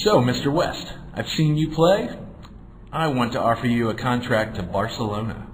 So, Mr. West, I've seen you play. I want to offer you a contract to Barcelona.